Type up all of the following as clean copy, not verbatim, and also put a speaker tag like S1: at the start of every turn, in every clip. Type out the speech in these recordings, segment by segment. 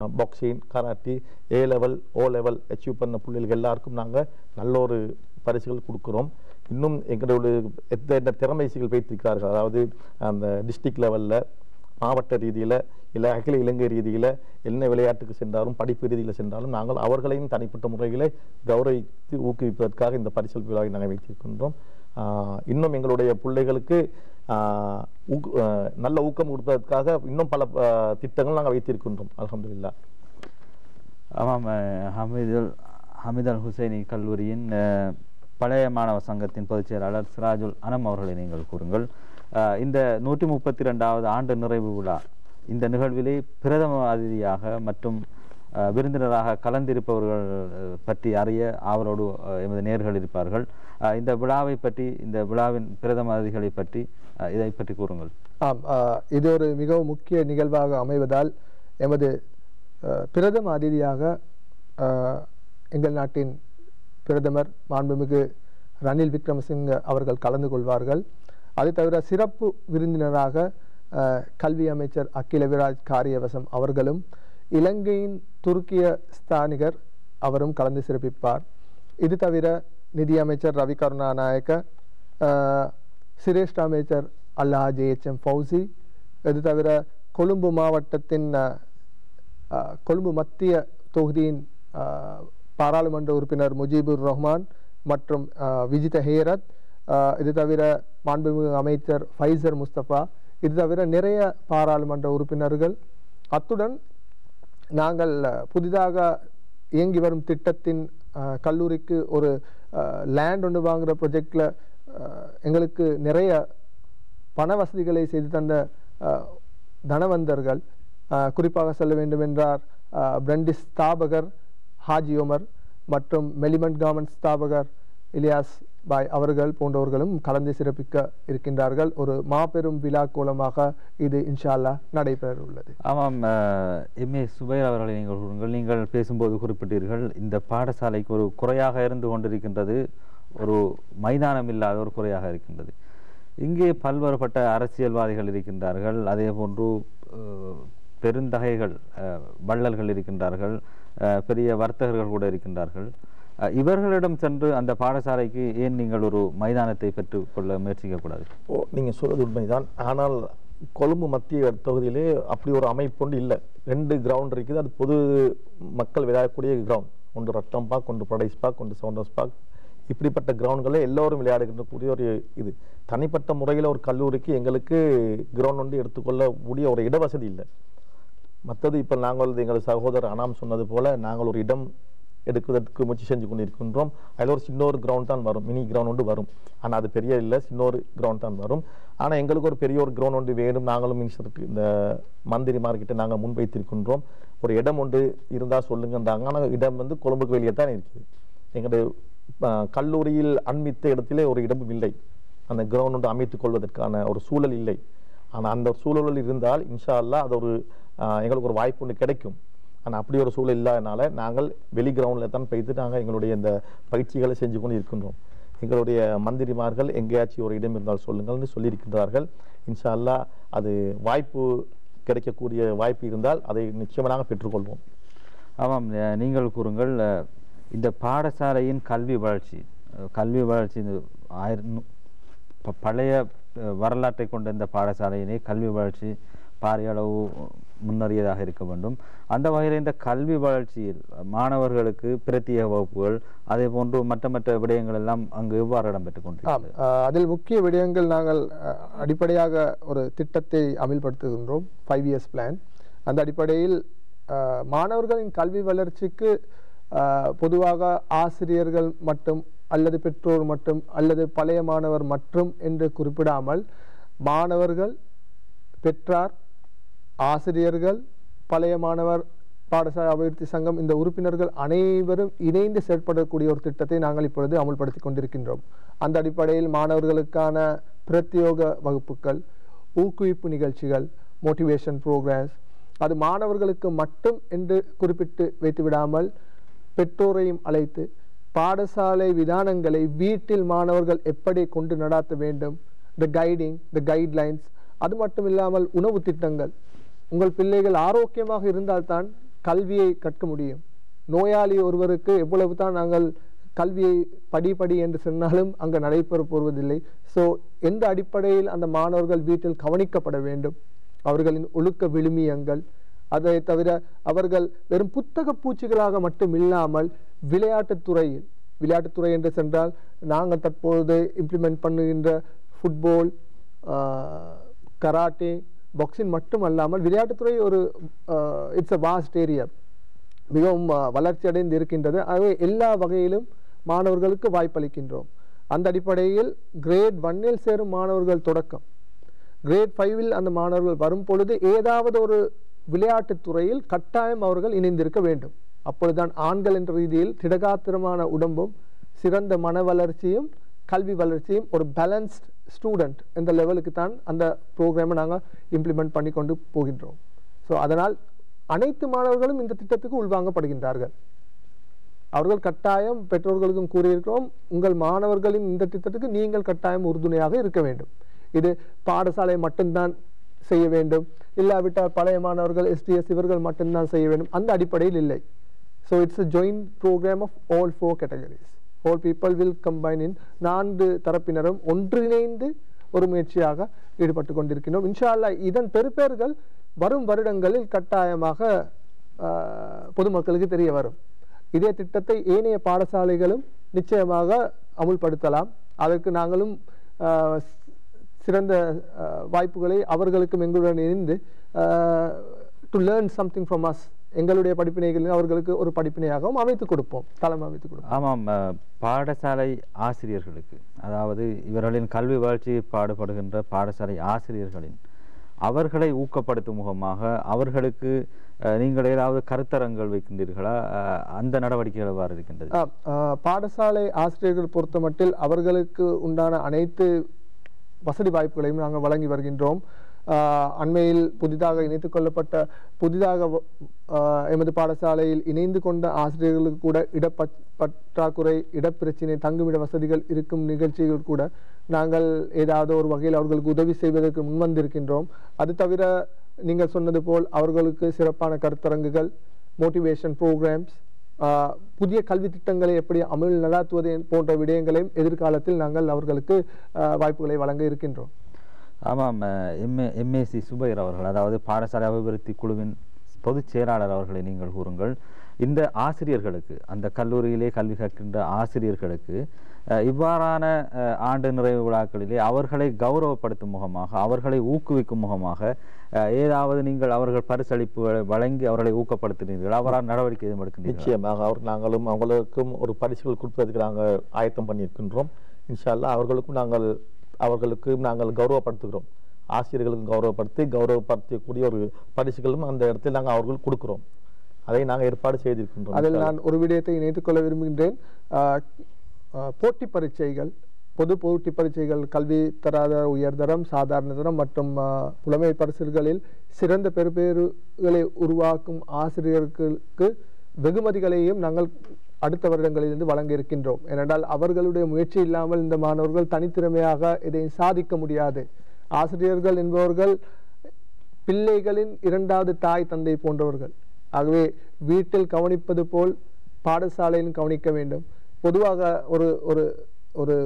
S1: Boxing, karate, A level, O level achieve பண்ண பிள்ளைகளுக்கு எல்லாருக்கும் நாங்கள் நல்ல ஒரு பரிசுகள் கொடுக்குறோம். இன்னும் எங்களுடைய எந்த திறமைகள் வைத்திருக்கிறார்கள், அதாவது அந்த டிஸ்ட்ரிக்ட் லெவலில், மாவட்ட ரீதியில், இல்லை அகில இலங்கை ரீதியில் என்ன விளையாட்டுக்கு சென்றாலும் படிப்பு ரீதியில் சென்றாலும் நாங்கள் அவர்களையும் தனிப்பட்ட முறைகளை கௌரவித்து ஊக்குவிப்பதற்காக இந்த பரிசல் விழாவை நாங்கள் வைத்திருக்கின்றோம். இன்னும் எங்களுடைய பிள்ளைகளுக்கு நல்ல ஊக்கம் கொடுப்பதற்காக இன்னும் பல திட்டங்கள் நாங்கள் வைத்திருக்கின்றோம். அல்ஹம்துலில்லாஹ்.
S2: ஆமாம், ஹமீத் அல் ஹுசைனி கல்லூரியின் பழைய மாணவர் சங்கத்தின் பொதுச் செயலாளர் சிராஜுல் அனம் அவர்களை நீங்கள் கூறுங்கள். இந்த 132வது ஆண்டு நிறைவு விழா இந்த நிகழ்விலே பிரதம அதிதியாக மற்றும் விருந்தினராக கலந்திருப்பவர்கள் பற்றி அறிய ஆவலோடு எமது நேயர்கள் இருப்பார்கள். இந்த விழாவை பற்றி, இந்த விழாவின் பிரதம அதிதிகளை பற்றி இதை பற்றி கூறுங்கள்.
S3: இது ஒரு மிகவும் முக்கிய நிகழ்வாக அமைவதால் எமது பிரதம அதிதியாக எங்கள் நாட்டின் பிரதமர் மாண்புமிகு ரணில் விக்ரமசிங்க அவர்கள் கலந்து கொள்வார்கள். அது தவிர சிறப்பு விருந்தினராக கல்வி அமைச்சர் அகில விராஜ் காரியவசம் அவர்களும் இலங்கையின் துருக்கிய ஸ்தானிகர் அவரும் கலந்து சிறப்பிப்பார். இது தவிர நிதி அமைச்சர் ரவி கருணாநாயக்க, சிரேஷ்ட அமைச்சர் அல்லாஹ் JHM ஃபௌசி, இது தவிர கொழும்பு மாவட்டத்தின் கொழும்பு மத்திய தொகுதியின் பாராளுமன்ற உறுப்பினர் முஜிபுர் ரஹ்மான் மற்றும் விஜித ஹேரத், இது தவிர மாண்புமிகு அமைச்சர் ஃபைசர் முஸ்தபா, இது தவிர நிறைய பாராளுமன்ற உறுப்பினர்கள். அத்துடன் நாங்கள் புதிதாக இயங்கி வரும் திட்டத்தின் கல்லூரிக்கு ஒரு லேண்ட் ஒன்று வாங்குகிற ப்ரொஜெக்டில் எங்களுக்கு நிறைய பண வசதிகளை செய்து தந்த தனவந்தர்கள், குறிப்பாக சொல்ல வேண்டும் என்றார் பிரண்டிஸ் ஸ்தாபகர் ஹாஜி உமர் மற்றும் மெலிமெண்ட் கவர்மெண்ட் ஸ்தாபகர் இலியாஸ் பாய் அவர்கள் போன்றவர்களும் கலந்து சிறப்பிக்க இருக்கின்றார்கள். ஒரு மாபெரும் விழா கோலமாக இது இன்ஷா அல்லாஹ் நடைபெற உள்ளது.
S2: ஆமாம், எம்ஏ சுபைர் அவர்களை நீங்கள் பேசும்போது குறிப்பிட்டீர்கள், இந்த பாடசாலைக்கு ஒரு குறையாக இருந்து கொண்டிருக்கின்றது, ஒரு மைதானம் இல்லாத ஒரு குறையாக இருக்கின்றது. இங்கே பல்வேறுபட்ட அரசியல்வாதிகள் இருக்கின்றார்கள், அதே போன்று பெருந்தகைகள், வள்ளல்கள் இருக்கின்றார்கள், பெரிய வர்த்தகர்கள் கூட இருக்கின்றார்கள். இவர்களிடம் சென்று அந்த பாடசாலைக்கு ஏன் நீங்கள் ஒரு மைதானத்தை பெற்றுக்கொள்ள முயற்சிக்கக்கூடாது?
S1: நீங்கள் சொல்வது உண்மைதான். ஆனால் கொழும்பு மத்திய தொகுதியிலே அப்படி ஒரு அமைப்பு ஒன்று இல்லை. 2 கிரவுண்ட் இருக்குது. அது பொது மக்கள் விளையாடக்கூடிய கிரவுண்ட். ஒன்று ரத்தம் பார்க், ஒன்று ப்ரொடைஸ் பார்க், ஒன்று சவுண்டர்ஸ் பார்க். இப்படிப்பட்ட கிரவுண்ட்களை எல்லோரும் விளையாடுகின்றக்கூடிய ஒரு இது. தனிப்பட்ட முறையில் ஒரு கல்லூரிக்கு எங்களுக்கு கிரவுண்ட் ஒன்று எடுத்துக்கொள்ளக்கூடிய ஒரு இடவசதி இல்லை. மற்றது இப்போ நாங்கள் எங்கள் சகோதரர் அனாம் சொன்னது போல நாங்கள் ஒரு இடம் எடுக்கிறதுக்கு முயற்சி செஞ்சு கொண்டு இருக்கின்றோம். அதில் ஒரு சின்ன ஒரு கிரவுண்ட் தான் வரும், மினி கிரவுண்ட் ஒன்று வரும். ஆனால் அது பெரிய இல்லை, சின்ன ஒரு கிரவுண்ட் தான் வரும். ஆனால் எங்களுக்கு ஒரு பெரிய ஒரு கிரவுண்ட் ஒன்று வேணும். நாங்களும் மினிஸ்டருக்கு, இந்த மந்திரிமார்கிட்ட நாங்கள் முன்வைத்திருக்கின்றோம். ஒரு இடம் ஒன்று இருந்தால் சொல்லுங்கன்றாங்க. ஆனால் இடம் வந்து கொழும்புக்கு வெளியே தான் இருக்குது. எங்களுடைய கல்லூரியில் அண்மித்த இடத்திலே ஒரு இடமும் இல்லை. அந்த கிரவுண்ட் ஒன்று அமைத்துக் கொள்வதற்கான ஒரு சூழல் இல்லை. ஆனால் அந்த சூழலில் இருந்தால் இன்ஷா அல்லாஹ் அது ஒரு எங்களுக்கு ஒரு வாய்ப்பு ஒன்று கிடைக்கும். ஆனால் அப்படி ஒரு சூழல் இல்லாதனால நாங்கள் வெளி கிரவுண்டில் தான் போய்த்து நாங்கள் எங்களுடைய இந்த பயிற்சிகளை செஞ்சு கொண்டு இருக்கின்றோம். எங்களுடைய மந்திரிமார்கள் எங்கேயாச்சும் ஒரு இடம் இருந்தால் சொல்லுங்கள்னு சொல்லியிருக்கின்றார்கள். இன்ஷா அல்லாஹ் அது வாய்ப்பு கிடைக்கக்கூடிய வாய்ப்பு இருந்தால் அதை நிச்சயமாக பெற்றுக்கொள்வோம்.
S2: ஆமாம், நீங்கள் கூறுங்கள், இந்த பாடசாலையின் கல்வி வளர்ச்சி பழைய வரலாற்றை கொண்ட இந்த பாடசாலையினை கல்வி வளர்ச்சி பாரிய அளவு முன்னறியதாக இருக்க வேண்டும். அந்த வகையில் இந்த கல்வி வளர்ச்சியில் மாணவர்களுக்கு பிரத்யேக வகுப்புகள், அதே போன்று மற்ற விடயங்கள் எல்லாம் அங்கு எவ்வாறு இடம்பெற்றுக் கொண்டிருக்கிறது?
S3: அதில் முக்கிய விடயங்கள், நாங்கள் அடிப்படையாக ஒரு திட்டத்தை அமல்படுத்துகின்றோம், 5 years பிளான். அந்த அடிப்படையில் மாணவர்களின் கல்வி வளர்ச்சிக்கு பொதுவாக ஆசிரியர்கள் மட்டும் அல்லது பெற்றோர் மட்டும் அல்லது பழைய மாணவர் மட்டும் என்று குறிப்பிடாமல் மாணவர்கள், பெற்றார், ஆசிரியர்கள், பழைய மாணவர் பாடசாலை அபிவிருத்தி சங்கம், இந்த உறுப்பினர்கள் அனைவரும் இணைந்து செயற்படக்கூடிய ஒரு திட்டத்தை நாங்கள் இப்பொழுது அமல்படுத்தி கொண்டிருக்கின்றோம். அந்த அடிப்படையில் மாணவர்களுக்கான பிரத்யோக வகுப்புகள், ஊக்குவிப்பு நிகழ்ச்சிகள், மோட்டிவேஷன் ப்ரோக்ராம்ஸ், அது மாணவர்களுக்கு மட்டும் என்று குறிப்பிட்டு வைத்துவிடாமல் பெற்றோரையும் அழைத்து பாடசாலை விதானங்களை வீட்டில் மாணவர்கள் எப்படி கொண்டு நடாத்த வேண்டும், த கைடிங், த கைட்லைன்ஸ், அது மட்டும் இல்லாமல் உணவு திட்டங்கள். உங்கள் பிள்ளைகள் ஆரோக்கியமாக இருந்தால்தான் கல்வியை கற்க முடியும். நோயாளி ஒருவருக்கு எவ்வளவு தான் நாங்கள் கல்வியை படி என்று சொன்னாலும் அங்கு நடைபெற போவதில்லை. ஸோ எந்த அடிப்படையில் அந்த மாணவர்கள் வீட்டில் கவனிக்கப்பட வேண்டும், அவர்களின் ஒழுக்க விழுமியங்கள், அதை தவிர அவர்கள் வெறும் புத்தக பூச்சிகளாக மட்டும் இல்லாமல் விளையாட்டுத்துறை என்று சென்றால் நாங்கள் தற்போது இம்ப்ளிமெண்ட் பண்ணுகின்ற ஃபுட்பால், கராட்டே, பாக்ஸிங் மட்டும் அல்லாமல் விளையாட்டுத்துறை ஒரு இட்ஸ் அ வாஸ்ட் ஏரியா, மிகவும் வளர்ச்சி அடைந்து இருக்கின்றது. ஆகவே எல்லா வகையிலும் மாணவர்களுக்கு வாய்ப்பளிக்கின்றோம். அந்த அடிப்படையில் கிரேட் 1 சேரும் மாணவர்கள் தொடக்கம் கிரேட் 5 அந்த மாணவர்கள் வரும் பொழுது ஏதாவது ஒரு விளையாட்டுத் துறையில் கட்டாயம் அவர்கள் இணைந்திருக்க வேண்டும். அப்பொழுதுதான் ஆண்கள் என்ற ரீதியில் திடகாத்திரமான உடம்பும் சிறந்த மன வளர்ச்சியும் கல்வி வளர்ச்சியும் ஒரு பேலன்ஸ்ட் ஸ்டூடெண்ட் என்ற லெவலுக்கு தான் அந்த ப்ரோக்ராமை நாங்கள் இம்ப்ளிமெண்ட் பண்ணி கொண்டு போகின்றோம். ஸோ அதனால் அனைத்து மாணவர்களும் இந்த திட்டத்துக்கு உள்வாங்கப்படுகின்றார்கள். அவர்கள் கட்டாயம் பெற்றோர்களுக்கும் கூறியிருக்கிறோம், உங்கள் மாணவர்களின் இந்த திட்டத்துக்கு நீங்கள் கட்டாயம் உறுதுணையாக இருக்க வேண்டும். இது பாடசாலை மட்டும்தான் செய்ய வேண்டும், இல்லாவிட்டால் பழைய மாணவர்கள் STS இவர்கள் மட்டும்தான் செய்ய வேண்டும், அந்த அடிப்படையில் இல்லை. So it's a joint program of all 4 categories. All people will combine in 4 தரப்பினரும் ஒன்றிணைந்து ஒரு முயற்சியாக ஈடுபட்டு கொண்டிருக்கின்றோம். இன்ஷா அல்லாஹ் இதன் பெறுபேறுகள் வரும் வருடங்களில் கட்டாயமாக பொதுமக்களுக்கு தெரிய வரும். இதே திட்டத்தை ஏனைய பாடசாலைகளும் நிச்சயமாக அமுல்படுத்தலாம். அதற்கு நாங்களும் சிறந்த வாய்ப்புகளை அவர்களுக்கும் எங்களுடன் இணைந்து to learn something from us, எங்களுடைய படிப்பினைகளில் அவர்களுக்கு ஒரு படிப்பினையாகவும் அமைத்துக் கொடுப்போம், தளம் அமைத்துக் கொடுப்போம்.
S2: ஆமாம், பாடசாலை ஆசிரியர்களுக்கு, அதாவது இவர்களின் கல்வி வளர்ச்சியை பாடுபடுகின்ற பாடசாலை ஆசிரியர்களின் அவர்களை ஊக்கப்படுத்தும் முகமாக அவர்களுக்கு நீங்கள் ஏதாவது கருத்தரங்கள் வைக்கின்றீர்களா? அந்த நடவடிக்கைகள் எவ்வாறு இருக்கின்றது?
S3: பாடசாலை ஆசிரியர்கள் பொறுத்த மட்டில் அவர்களுக்கு உண்டான அனைத்து வசதி வாய்ப்புகளையும் நாங்கள் வழங்கி வருகின்றோம். அண்மையில் புதிதாக எமது பாடசாலையில் இணைந்து கொண்ட ஆசிரியர்களுக்கு கூட இடப்பற்றாக்குறை, இடப்பிரச்சினை, தங்குமிட வசதிகள் இருக்கும் நிகழ்ச்சிகள் கூட நாங்கள் ஏதாவது ஒரு வகையில் அவர்களுக்கு உதவி செய்வதற்கு முன்வந்திருக்கின்றோம். அது தவிர நீங்கள் சொன்னது போல் அவர்களுக்கு சிறப்பான கருத்தரங்குகள், மோட்டிவேஷன் ப்ரோக்ராம்ஸ், புதிய கல்வி திட்டங்களை எப்படி அமல் நடாத்துவது போன்ற விடயங்களையும் எதிர்காலத்தில் நாங்கள் அவர்களுக்கு வாய்ப்புகளை வழங்க இருக்கின்றோம்.
S2: ஆமாம், MAC சுபைர் அவர்கள், அதாவது பாடசாலை அபிவிருத்தி குழுவின் பொதுச் செயலாளர் அவர்களை நீங்கள் கூறுங்கள். இந்த ஆசிரியர்களுக்கு, அந்த கல்லூரியிலே கல்வி கற்கின்ற ஆசிரியர்களுக்கு இவ்வாறான ஆண்டு நிறைவு விழாக்களிலே அவர்களை கௌரவப்படுத்தும் முகமாக, அவர்களை ஊக்குவிக்கும் முகமாக ஏதாவது நீங்கள் அவர்கள் பரிசளிப்புகளை வழங்கி அவர்களை ஊக்கப்படுத்துகிறீர்கள், அவரால் நடவடிக்கை எதுவும் எடுக்கின்றீர்கள்?
S1: நிச்சயமாக நாங்களும் அவங்களுக்கும் ஒரு பரிசுகள் கொடுப்பதற்கு நாங்கள் ஆயத்தம் பண்ணியிருக்கின்றோம். இன்ஷா அல்லாஹ் அவர்களுக்கு நாங்கள் கௌரவப்படுத்துகிறோம். ஆசிரியர்களுக்கு கௌரவப்படுத்தக்கூடிய ஒரு பரிசுகளும் அந்த இடத்தில் நாங்கள் அவர்கள் கொடுக்கிறோம். அதை நாங்கள் ஏற்பாடு செய்திருக்கின்றோம்.
S3: அதில் நான் ஒரு விடயத்தை இணைத்துக் கொள்ள விரும்புகின்றேன். போட்டி பரீட்சைகள், பொது போட்டி பரீட்சைகள், கல்வி தராத உயர்தரம், சாதாரண தரம் மற்றும் புலமை பரிசுகளில் சிறந்த பெறுபேறுகளை உருவாக்கும் ஆசிரியர்களுக்கு வெகுமதிகளையும் நாங்கள் அடுத்த வருடங்களிலிருந்து வழங்க இருக்கின்றோம். ஏனென்றால் அவர்களுடைய முயற்சி இல்லாமல் இந்த மாணவர்கள் தனித்திறமையாக இதை சாதிக்க முடியாது. ஆசிரியர்கள் என்பவர்கள் பிள்ளைகளின் 2வது தாய் தந்தை போன்றவர்கள். ஆகவே வீட்டில் கவனிப்பது போல் பாடசாலையிலும் கவனிக்க வேண்டும். பொதுவாக ஒரு ஒரு ஒரு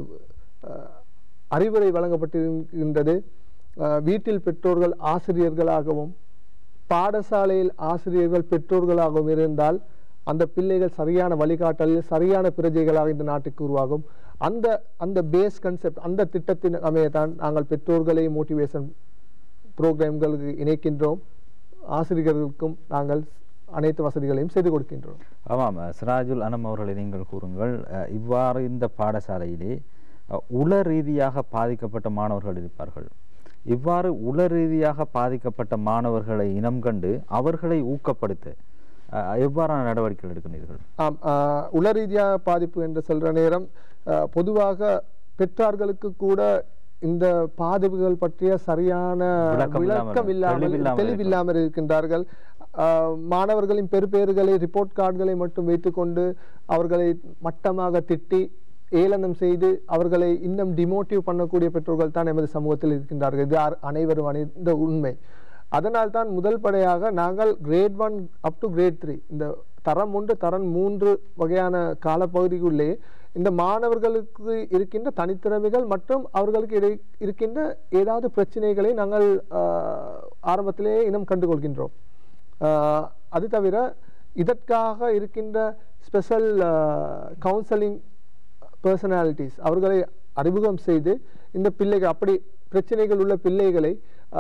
S3: அறிவுரை வழங்கப்பட்டிருக்கின்றது, வீட்டில் பெற்றோர்கள் ஆசிரியர்களாகவும் பாடசாலையில் ஆசிரியர்கள் பெற்றோர்களாகவும் இருந்தால் அந்த பிள்ளைகள் சரியான வழிகாட்டலில் சரியான பிரஜைகளாக இந்த நாட்டுக்கு உருவாகும். அந்த பேஸ் கன்செப்ட், அந்த திட்டத்தின் அமையத்தான் நாங்கள் பெற்றோர்களை மோட்டிவேஷன் ப்ரோக்ராம்களுக்கு இணைக்கின்றோம். ஆசிரியர்களுக்கும் நாங்கள் அனைத்து வசதிகளையும் செய்து கொடுக்கின்றோம்.
S2: ஆமாம், சிராஜுல் அனம் அவர்களை நீங்கள் கூறுங்கள். இவ்வாறு இந்த பாடசாலையிலே உள ரீதியாக பாதிக்கப்பட்ட மாணவர்கள் இருப்பார்கள். இவ்வாறு உள ரீதியாக பாதிக்கப்பட்ட மாணவர்களை இனம் கண்டு அவர்களை ஊக்கப்படுத்த எவ்வாறான நடவடிக்கைகள் எடுக்கிறீர்கள்?
S3: உள ரீதியாக பாதிப்பு என்று சொல்ற நேரம் பொதுவாக பெற்றார்களுக்கு கூட இந்த பாதிப்புகள் பற்றிய சரியான விளக்கம் இல்லாமல் தெளிவில்லாமல் இருக்கின்றார்கள். மாணவர்களின் பெறுபேறுகளை, ரிப்போர்ட் கார்டுகளை மட்டும் வைத்துக்கொண்டு அவர்களை மட்டமாக திட்டி ஏளனம் செய்து அவர்களை இன்னும் டிமோட்டிவ் பண்ணக்கூடிய பெற்றோர்கள் தான் எமது சமூகத்தில் இருக்கின்றார்கள். இது அனைவரும் அறிந்த உண்மை. அதனால் தான் முதல் படையாக நாங்கள் கிரேட் 1 அப் டு கிரேட் 3 இந்த தரம் 1 தரம் 3 வகையான காலப்பகுதிக்குள்ளே இந்த மாணவர்களுக்கு இருக்கின்ற தனித்திறமைகள் மற்றும் அவர்களுக்கு இருக்கின்ற ஏதாவது பிரச்சனைகளை நாங்கள் ஆரம்பத்திலேயே இனம் கண்டுகொள்கின்றோம். அது தவிர இதற்காக இருக்கின்ற ஸ்பெஷல் கவுன்சிலிங் பர்சனாலிட்டிஸ் அவர்களை அறிமுகம் செய்து இந்த பிள்ளைகள் அப்படி பிரச்சனைகள் உள்ள பிள்ளைகளை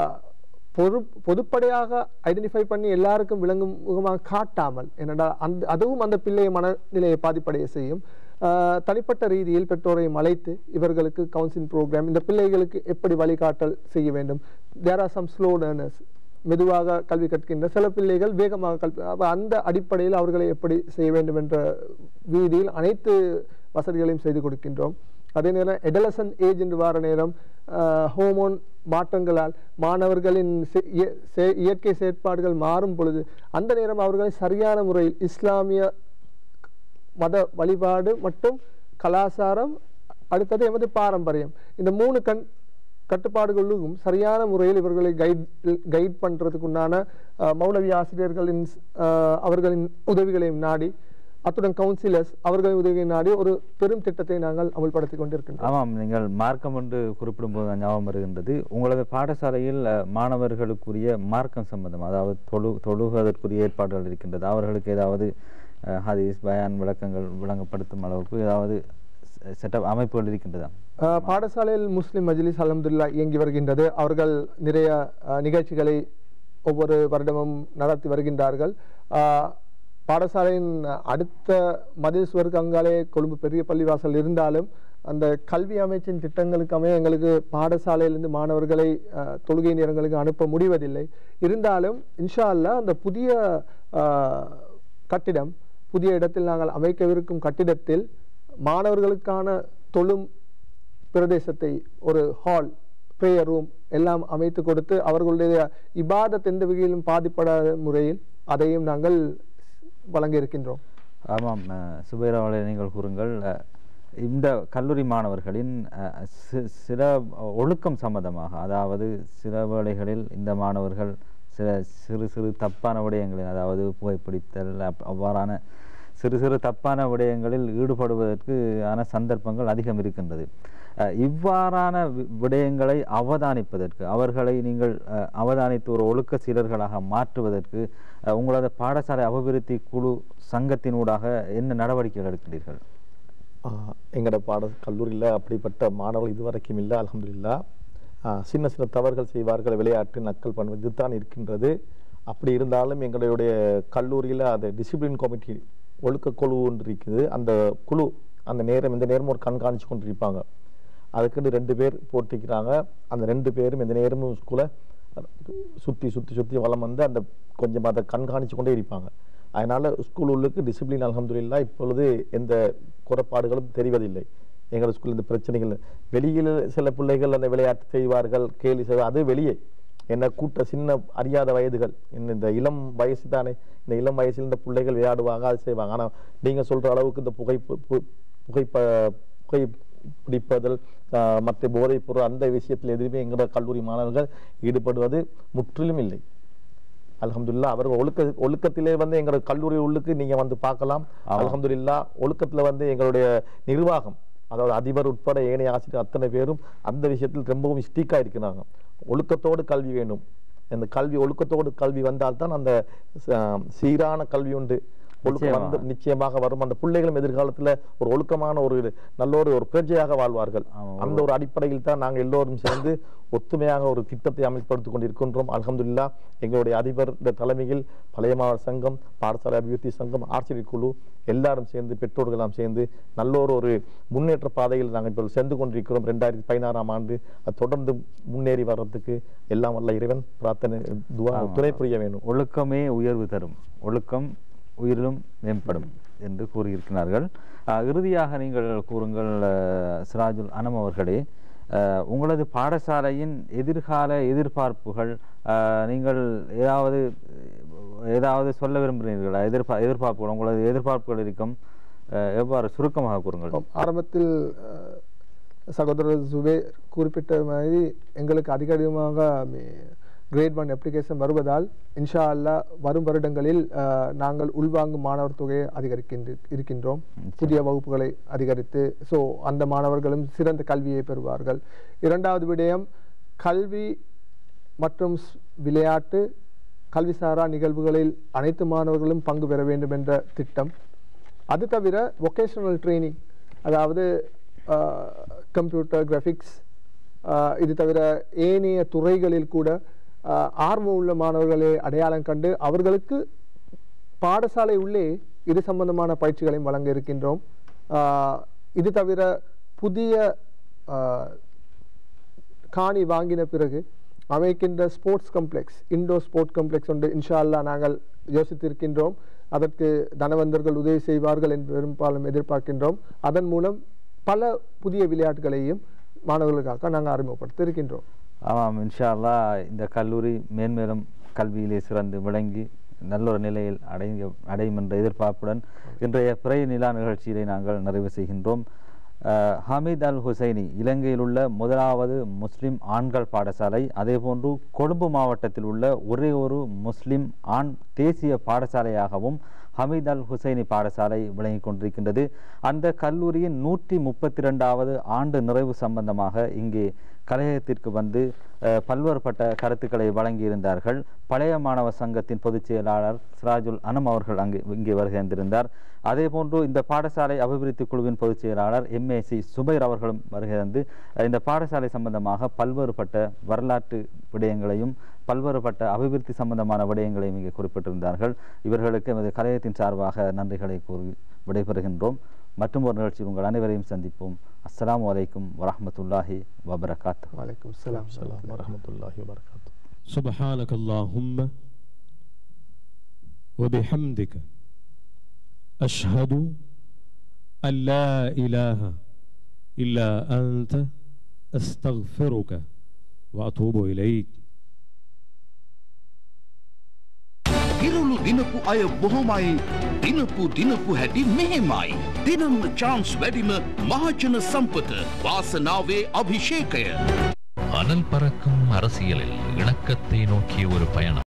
S3: பொதுப்படையாக ஐடென்டிஃபை பண்ணி எல்லாருக்கும் விளங்கும் முகமாக காட்டாமல் என்னடா அதுவும் அந்த பிள்ளையை மனநிலையை பாதிப்படைய செய்யும். தனிப்பட்ட ரீதியில் பெற்றோரையும் அழைத்து இவர்களுக்கு கவுன்சிலிங் ப்ரோக்ராம் இந்த பிள்ளைகளுக்கு எப்படி வழிகாட்டல் செய்ய வேண்டும். There are some slow learners மெதுவாக கல்வி கற்கின்ற சில பிள்ளைகள் வேகமாக கல்வி அந்த அடிப்படையில் அவர்களை எப்படி செய்ய வேண்டும் என்ற வீதியில் அனைத்து வசதிகளையும் செய்து கொடுக்கின்றோம். அதே நேரம் எடலசன் ஏஜ் என்று வார நேரம் ஹோமோன் மாற்றங்களால் மாணவர்களின் இயற்கை செயற்பாடுகள் மாறும் பொழுது அந்த நேரம் அவர்களை சரியான முறையில் இஸ்லாமிய மத வழிபாடு மற்றும் கலாச்சாரம் அடுத்தது எமது பாரம்பரியம் இந்த 3 கட்டுப்பாடுகளுக்கும் சரியான முறையில் இவர்களை கைட் பண்றதுக்குண்டான மௌலவி ஆசிரியர்களின் அவர்களின் உதவிகளையும் நாடி அத்துடன் கவுன்சிலர்ஸ் அவர்களின் உதவியை நாடி ஒரு பெரும் திட்டத்தை நாங்கள் அமல்படுத்தி கொண்டிருக்கின்றோம்.
S2: ஆமாம், நீங்கள் மார்க்கம் என்று குறிப்பிடும்போது ஞாபகம் வருகின்றது. உங்களது பாடசாலையில் மாணவர்களுக்குரிய மார்க்கம் சம்பந்தம் அதாவது தொழுவதற்குரிய ஏற்பாடுகள் இருக்கின்றது. அவர்களுக்கு ஏதாவது ஹதீஸ் பயான் விளக்கங்கள் வழங்கப்படுத்தும் அளவுக்கு ஏதாவது செட்டப் அமைப்புகள் இருக்கின்றதா?
S3: பாடசாலையில் முஸ்லிம் மஜ்லிஸ் அல்ஹம்துலில்லாஹ் இயங்கி வருகின்றது. அவர்கள் நிறைய நிகழ்ச்சிகளை ஒவ்வொரு வருடமும் நடத்தி வருகின்றார்கள். பாடசாலையின் அடுத்த மதில் சுவருக்கு அங்காலே கொழும்பு பெரிய பள்ளிவாசல் இருந்தாலும் அந்த கல்வி அமைச்சின் திட்டங்களுக்காக எங்களுக்கு பாடசாலையிலிருந்து மாணவர்களை தொழுகை நேரங்களுக்கு அனுப்ப முடிவதில்லை. இருந்தாலும் இன்ஷா அல்லாஹ் அந்த புதிய கட்டிடம் புதிய இடத்தில் நாங்கள் அமைக்கவிருக்கும் கட்டிடத்தில் மாணவர்களுக்கான தொழும் பிரதேசத்தை ஒரு ஹால் பிரேயர் ரூம் எல்லாம் அமைத்து கொடுத்து அவர்களுடைய இபாதத் எந்த வகையிலும் பாதிப்படாத முறையில் அதையும் நாங்கள் வழங்க இருக்கின்றோம்.
S2: ஆமாம் சுபைரா அவர்களே, நீங்கள் கூறுங்கள். இந்த கல்லூரி மாணவர்களின் சில ஒழுக்கம் சம்பந்தமாக அதாவது சில வேளைகளில் இந்த மாணவர்கள் சில சிறு தப்பான விடயங்களில் அதாவது புகைப்பிடித்தல் அவ்வாறான சிறு தப்பான விடயங்களில் ஈடுபடுவதற்கு ஆன சந்தர்ப்பங்கள் அதிகம் இருக்கின்றது. இவ்வாறான விடயங்களை அவதானிப்பதற்கு அவர்களை நீங்கள் அவதானித்து ஒரு ஒழுக்க சீலர்களாக மாற்றுவதற்கு உங்களது பாடசாலை அபிவிருத்தி குழு சங்கத்தினூடாக என்ன நடவடிக்கைகள் எடுக்கிறீர்கள்?
S1: எங்களோட கல்லூரியில் அப்படிப்பட்ட மாணவர்கள் இதுவரைக்கும் இல்லை. அல்ஹம்துலில்லாஹ் சின்ன தவறுகள் செய்வார்கள், விளையாட்டு நக்கல் பண்ணுவது இதுதான் இருக்கின்றது. அப்படி இருந்தாலும் எங்களுடைய கல்லூரியில் அது டிசிப்ளின் கமிட்டி ஒழுக்க குழு ஒன்று இருக்குது. அந்த குழு அந்த நேரம் இந்த நேரமும் ஒரு கண்காணிச்சு கொண்டிருப்பாங்க. அதுக்குன்னு 2 பேர் போட்டிக்கிறாங்க. அந்த 2 பேரும் இந்த நேரமும் ஸ்கூலை சுற்றி வளம் வந்து அந்த கொஞ்சம் அதை கண்காணிச்சு கொண்டே இருப்பாங்க. அதனால ஸ்கூல் உள்ளுக்கு டிசிப்ளின் அல்ஹம்துலில்லாஹ் இப்பொழுது எந்த குறைபாடுகளும் தெரிவதில்லை. எங்கள் ஸ்கூலில் இந்த பிரச்சனைகள் வெளியில் சில பிள்ளைகள் அந்த விளையாட்டு செய்வார்கள், கேலி செய்வார், அது வெளியே என்ன கூட்ட சின்ன அறியாத வயதுகள் இந்த இளம் வயசு தானே. இந்த இளம் வயசில் இந்த பிள்ளைகள் விளையாடுவாங்க, அது செய்வாங்க. ஆனால் நீங்கள் சொல்கிற அளவுக்கு இந்த புகை பிடிப்பதல் மற்ற போதைப் பொருள் அந்த விஷயத்தில் எதுவுமே எங்களோட கல்லூரி மாணவர்கள் ஈடுபடுவது முற்றிலும் இல்லை. அல்ஹம்துலில்லாஹ் அவர்கள் ஒழுக்கத்திலே வந்து எங்களோட கல்லூரி உள்ளுக்கு நீங்கள் வந்து பார்க்கலாம். அல்ஹம்துலில்லாஹ் ஒழுக்கத்தில் வந்து எங்களுடைய நிர்வாகம் அதாவது அதிபர் உட்பட ஏனைய ஆசிரியர் அத்தனை பேரும் அந்த விஷயத்தில் ரொம்பவும் ஸ்டிக்காக இருக்கிறாங்க. ஒழுக்கத்தோடு கல்வி வேண்டும். அந்த ஒழுக்கத்தோடு கல்வி வந்தால்தான் அந்த சீரான கல்வி உண்டு ஒழுக்கம் வந்து நிச்சயமாக வரும். அந்த பிள்ளைகளும் எதிர்காலத்தில் ஒரு ஒழுக்கமான ஒரு நல்ல ஒரு பிரஜையாக வாழ்வார்கள். அந்த ஒரு அடிப்படையில் தான் நாங்கள் எல்லோரும் சேர்ந்து ஒத்துமையாக ஒரு திட்டத்தை அமல்படுத்திக் கொண்டிருக்கின்றோம். அல்ஹம்துலில்லாஹ் எங்களுடைய அதிபர் தலைமையில் பழைய மாவட்ட சங்கம், பாடசாலை அபிவிருத்தி சங்கம், ஆசிரியர் குழு எல்லாரும் சேர்ந்து பெற்றோர்களெல்லாம் சேர்ந்து நல்ல ஒரு முன்னேற்ற பாதையில் நாங்கள் இப்போ சென்று கொண்டிருக்கிறோம். 2016ஆம் ஆண்டு அது தொடர்ந்து முன்னேறி வர்றதுக்கு எல்லாம் வல்ல இறைவன் பிரார்த்தனை துணை புரிய வேண்டும்.
S2: ஒழுக்கமே உயர்வு தரும், ஒழுக்கம் உயிரிலும் மேம்படும் என்று கூறியிருக்கிறார்கள். இறுதியாக நீங்கள் கூறுங்கள் சிராஜுல் அனம் அவர்களே, உங்களது பாடசாலையின் எதிர்கால எதிர்பார்ப்புகள் நீங்கள் ஏதாவது சொல்ல விரும்புகிறீர்களா? எதிர்பார்ப்புகள் உங்களது எதிர்பார்ப்புகள் இருக்கும், எவ்வாறு சுருக்கமாக கூறுங்கள்.
S3: ஆரம்பத்தில் சகோதரர் சுபே குறிப்பிட்ட மாதிரி எங்களுக்கு அதிகமாக கிரேட் 1 அப்ளிகேஷன் வருவதால் இன்ஷா அல்லாஹ் வரும் வருடங்களில் நாங்கள் உள்வாங்கும் மாணவர் தொகையை இருக்கின்றோம். புதிய வகுப்புகளை அதிகரித்து ஸோ அந்த மாணவர்களும் சிறந்த கல்வியை பெறுவார்கள். இரண்டாவது விடயம், கல்வி மற்றும் விளையாட்டு கல்விசாரா நிகழ்வுகளில் அனைத்து மாணவர்களும் பங்கு பெற வேண்டும் என்ற திட்டம். அது தவிர வொகேஷனல் ட்ரைனிங், அதாவது கம்ப்யூட்டர் கிராஃபிக்ஸ், இது தவிர ஏனைய துறைகளில் கூட ஆர்வம் உள்ள மாணவர்களை அடையாளம் கண்டு அவர்களுக்கு பாடசாலை உள்ளே இது சம்பந்தமான பயிற்சிகளையும் வழங்க இருக்கின்றோம். இது தவிர புதிய காணி வாங்கின பிறகு அமைக்கின்ற sports complex, indoor sports complex ஒன்று இன்ஷா அல்லாஹ் நாங்கள் யோசித்திருக்கின்றோம். அதற்கு தனவந்தர்கள் உதவி செய்வார்கள் என்று பெரும்பாலும் எதிர்பார்க்கின்றோம். அதன் மூலம் பல புதிய விளையாட்டுகளையும் மாணவர்களுக்காக நாங்கள் அறிமுகப்படுத்த இருக்கின்றோம்.
S2: ஆமாம், இன்ஷா அல்லாஹ் இந்த கல்லூரி மேன்மேலும் கல்வியிலே சிறந்து விளங்கி நல்லொரு நிலையில் அடையும் என்ற எதிர்பார்ப்புடன் இன்றைய பிறை நிலா நிகழ்ச்சியிலே நாங்கள் நிறைவு செய்கின்றோம். ஹமீத் அல் ஹுசைனி இலங்கையில் உள்ள முதலாவது முஸ்லிம் ஆண்கள் பாடசாலை, அதேபோன்று கொழும்பு மாவட்டத்தில் உள்ள ஒரே ஒரு முஸ்லிம் ஆண் தேசிய பாடசாலையாகவும் ஹமீத் அல் ஹுசைனி பாடசாலை விளங்கிக் கொண்டிருக்கின்றது. அந்த கல்லூரியின் 132வது ஆண்டு நிறைவு சம்பந்தமாக இங்கே கலையகத்திற்கு வந்து பல்வேறுபட்ட கருத்துக்களை வழங்கியிருந்தார்கள். பழைய மாணவர் சங்கத்தின் பொதுச் செயலாளர் சிராஜுல் அனம் அவர்கள் இங்கே வருகின்றிருந்தார். அதேபோன்று இந்த பாடசாலை அபிவிருத்தி குழுவின் பொதுச் செயலாளர் MAC சுபைர் அவர்களும் வருகிறது. இந்த பாடசாலை சம்பந்தமாக பல்வேறுபட்ட வரலாற்று விடயங்களையும் பல்வேறுபட்ட அபிவிருத்தி சம்பந்தமான விடயங்களையும் இங்கே குறிப்பிட்டிருந்தார்கள். இவர்களுக்கு எமது கலையத்தின் சார்பாக நன்றிகளை கூறி விடைபெறுகின்றோம். மற்றும் ஒரு நிகழ்ச்சி உங்கள் அனைவரையும் சந்திப்போம். அஸ்ஸலாமு அலைக்கும் வரஹ்மத்துல்லாஹி வபரகாத்துஹு.
S3: வலைக்கும் ஸலாம்
S1: வரஹ்மத்துல்லாஹி வபரகாத்துஹு.
S4: சுப்ஹானக அல்லாஹும்ம வபிஹம்திக அஷ்ஹது அல்லா இலாஹ இல்லா அன்த அஸ்தக்ஃபிருக வஅதூபு இலைக்.
S5: ඉරුණු දිනපු අය බොහොමයි, දිනපු හැටි මෙහෙමයි. දිනම් චාන්ස් වැඩිම මහජන සම්පත වාසනාවේ අභිෂේකය.
S6: அனல் பறக்கும் அரசியலில் இணக்கத்தை நோக்கிய ஒரு பயணம்.